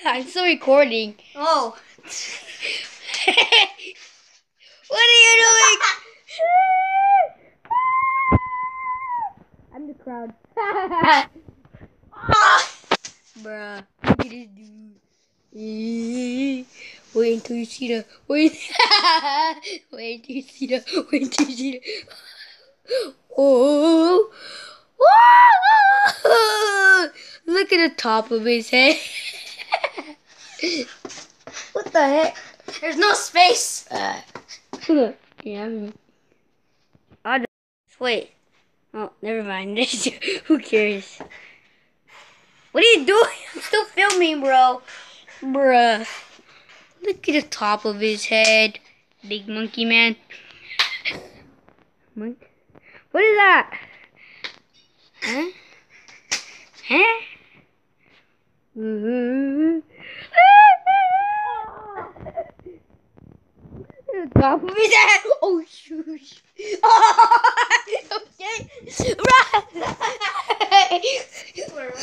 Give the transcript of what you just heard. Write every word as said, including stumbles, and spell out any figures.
I'm still recording. Oh. What are you doing? I'm the crowd. Bruh. Look at this dude. Wait until you see the. Wait. Wait until you see the. Wait until you see the. Oh. Whoa! Look at the top of his head. What the heck? There's no space. Uh, yeah. I don't. Wait. Oh, never mind. Who cares? What are you doing? I'm still filming, bro. Bruh. Look at the top of his head. Big monkey man. Mon- What is that? Huh? Huh? Mm-hmm. The top of his head. Oh, shoot. Oh, okay. Run.